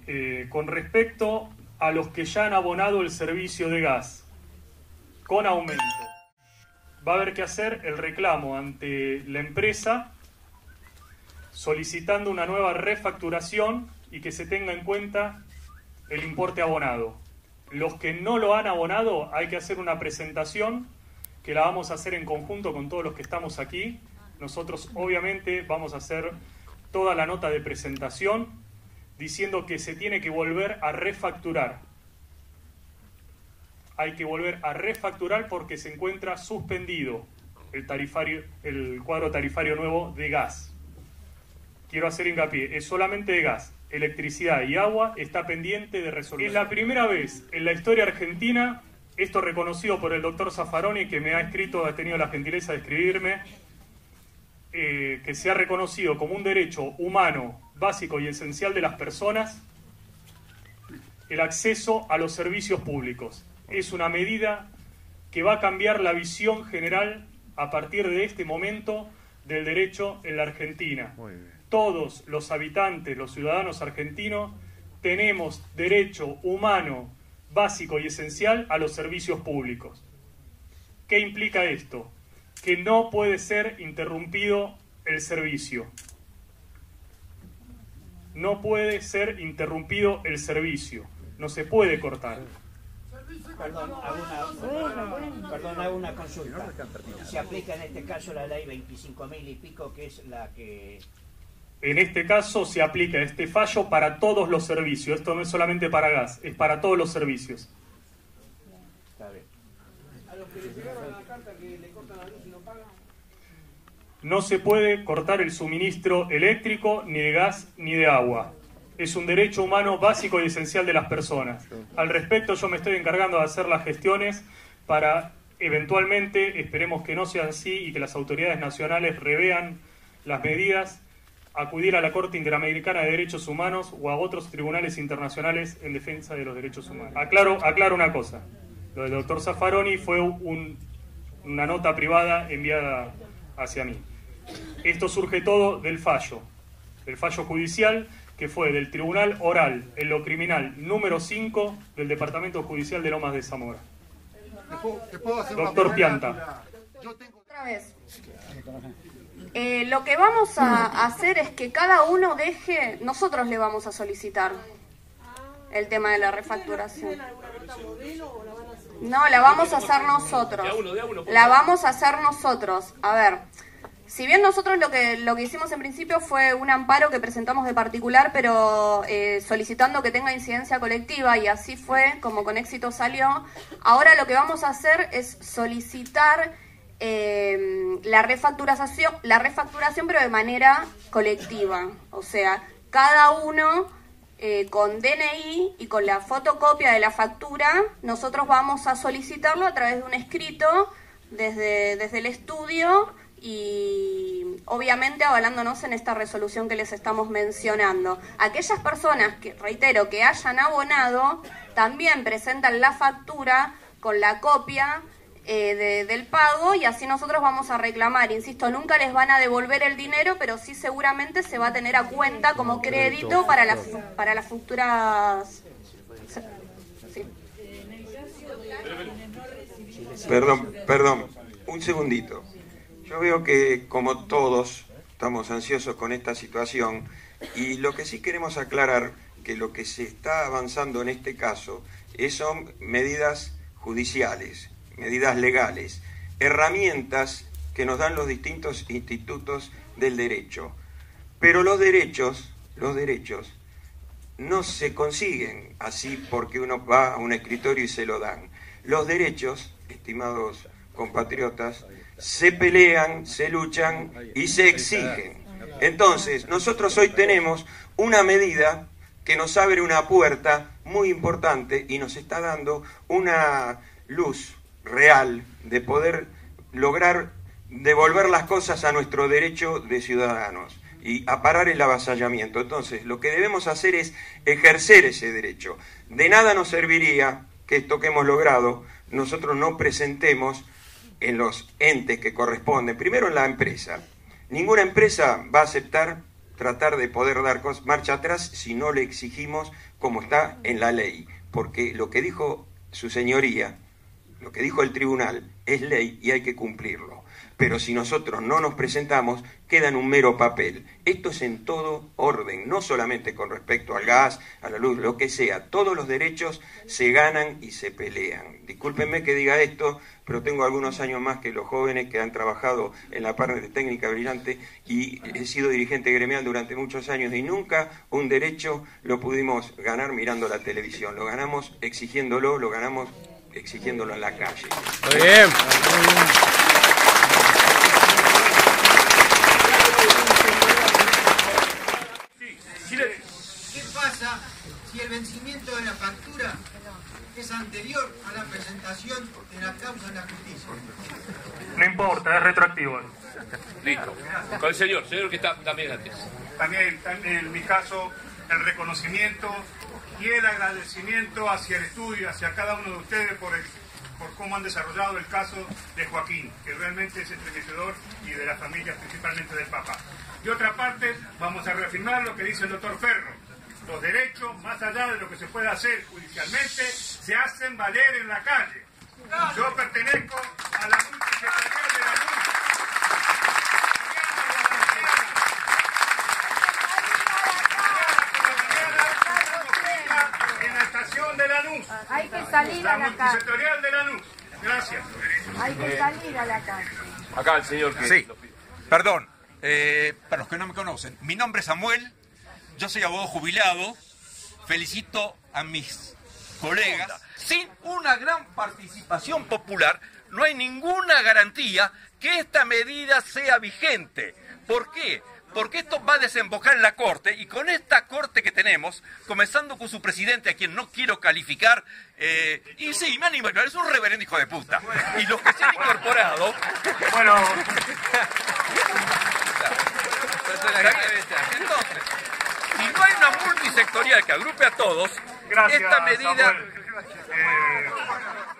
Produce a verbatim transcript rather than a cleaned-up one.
Eh, con respecto a los que ya han abonado el servicio de gas, con aumento, va a haber que hacer el reclamo ante la empresa solicitando una nueva refacturación y que se tenga en cuenta el importe abonado. Los que no lo han abonado, hay que hacer una presentación que la vamos a hacer en conjunto con todos los que estamos aquí. Nosotros obviamente vamos a hacer toda la nota de presentación diciendo que se tiene que volver a refacturar. Hay que volver a refacturar porque se encuentra suspendido el, tarifario, el cuadro tarifario nuevo de gas. Quiero hacer hincapié, es solamente de gas. Electricidad y agua está pendiente de resolución. Es la primera vez en la historia argentina, esto reconocido por el doctor Zaffaroni, que me ha escrito, ha tenido la gentileza de escribirme, eh, que se ha reconocido como un derecho humano, básico y esencial de las personas, el acceso a los servicios públicos. Es una medida que va a cambiar la visión general a partir de este momento del derecho en la Argentina. Todos los habitantes, los ciudadanos argentinos, tenemos derecho humano, básico y esencial a los servicios públicos. ¿Qué implica esto? Que no puede ser interrumpido el servicio. No puede ser interrumpido el servicio. No se puede cortar. Perdón, hago una, perdón, hago una consulta. ¿Se aplica en este caso la ley veinticinco mil y pico, que es la que... En este caso se aplica este fallo para todos los servicios. Esto no es solamente para gas, es para todos los servicios. Está bien. A los que les llegaron a la carta que le cortan la luz y no pagan. No se puede cortar el suministro eléctrico, ni de gas, ni de agua. Es un derecho humano básico y esencial de las personas. Al respecto, yo me estoy encargando de hacer las gestiones para, eventualmente, esperemos que no sea así y que las autoridades nacionales revean las medidas, acudir a la Corte Interamericana de Derechos Humanos o a otros tribunales internacionales en defensa de los derechos humanos. Aclaro, aclaro una cosa. Lo del doctor Zaffaroni fue un, una nota privada enviada hacia mí. Esto surge todo del fallo, del fallo judicial que fue del Tribunal Oral en lo Criminal número cinco del Departamento Judicial de Lomas de Zamora. ¿Te puedo, te puedo hacer Doctor una Pianta. Yo tengo... Otra vez. Eh, lo que vamos a hacer es que cada uno deje, nosotros le vamos a solicitar el tema de la refacturación. No, la vamos a hacer nosotros. La vamos a hacer nosotros. A ver, si bien nosotros lo que lo que hicimos en principio fue un amparo que presentamos de particular, pero eh, solicitando que tenga incidencia colectiva, y así fue como con éxito salió, ahora lo que vamos a hacer es solicitar eh, la refacturación, la refacturación pero de manera colectiva. O sea, cada uno eh, con D N I y con la fotocopia de la factura, nosotros vamos a solicitarlo a través de un escrito desde, desde el estudio, y obviamente avalándonos en esta resolución que les estamos mencionando. Aquellas personas que, reitero, que hayan abonado, también presentan la factura con la copia eh, de, del pago, y así nosotros vamos a reclamar. Insisto, nunca les van a devolver el dinero, pero sí seguramente se va a tener a cuenta como crédito para las, para las futuras... Sí. Perdón, perdón, un segundito. Yo veo que, como todos, estamos ansiosos con esta situación, y lo que sí queremos aclarar, que lo que se está avanzando en este caso es, son medidas judiciales, medidas legales, herramientas que nos dan los distintos institutos del derecho. Pero los derechos, los derechos, no se consiguen así porque uno va a un escritorio y se lo dan. Los derechos, estimados compatriotas, se pelean, se luchan y se exigen. Entonces, nosotros hoy tenemos una medida que nos abre una puerta muy importante y nos está dando una luz real de poder lograr devolver las cosas a nuestro derecho de ciudadanos y a parar el avasallamiento. Entonces, lo que debemos hacer es ejercer ese derecho. De nada nos serviría que esto que hemos logrado nosotros no presentemos en los entes que corresponden, primero en la empresa. Ninguna empresa va a aceptar tratar de poder dar marcha atrás si no le exigimos como está en la ley, porque lo que dijo su señoría, lo que dijo el tribunal, es ley y hay que cumplirlo. Pero si nosotros no nos presentamos, queda en un mero papel. Esto es en todo orden, no solamente con respecto al gas, a la luz, lo que sea. Todos los derechos se ganan y se pelean. Discúlpenme que diga esto, pero tengo algunos años más que los jóvenes que han trabajado en la parte técnica brillante y he sido dirigente gremial durante muchos años y nunca un derecho lo pudimos ganar mirando la televisión. Lo ganamos exigiéndolo, lo ganamos exigiéndolo en la calle. Muy bien. Muy bien. ¿Qué pasa si el vencimiento de la factura es anterior a la presentación de la causa en la justicia? No importa, es retroactivo. Listo. Con el señor, señor que está también antes. También, también en mi caso, el reconocimiento y el agradecimiento hacia el estudio, hacia cada uno de ustedes por, el, por cómo han desarrollado el caso de Joaquín, que realmente es estremecedor, y de la familia, principalmente del papá. De otra parte, vamos a reafirmar lo que dice el doctor Ferro. Los derechos, más allá de lo que se pueda hacer judicialmente, se hacen valer en la calle. Yo pertenezco a la multisectorial de la luz. En la estación de Lanús. Hay que salir a la calle. La multisectorial de Lanús. Gracias. Hay que salir a la calle. Acá el señor que sí. lo pide. Perdón, eh, para los que no me conocen, mi nombre es Samuel, yo soy abogado jubilado, felicito a mis colegas. Sin una gran participación popular no hay ninguna garantía que esta medida sea vigente. ¿Por qué? Porque esto va a desembocar en la Corte, y con esta Corte que tenemos, comenzando con su presidente, a quien no quiero calificar, eh, y sí, me animo, es un reverendo hijo de puta. Y los que se han incorporado... Bueno... Entonces, si no hay una multisectorial que agrupe a todos, Gracias, esta medida... Eh...